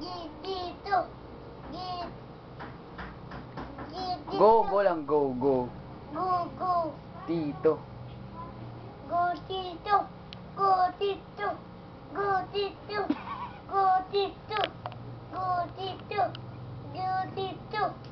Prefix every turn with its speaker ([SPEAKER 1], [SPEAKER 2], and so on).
[SPEAKER 1] Dito.
[SPEAKER 2] Go, go lang, go, go.
[SPEAKER 1] Go.
[SPEAKER 2] Tito.
[SPEAKER 1] Go dito. Go dito. Go dito. Go dito. Go dito. Go dito.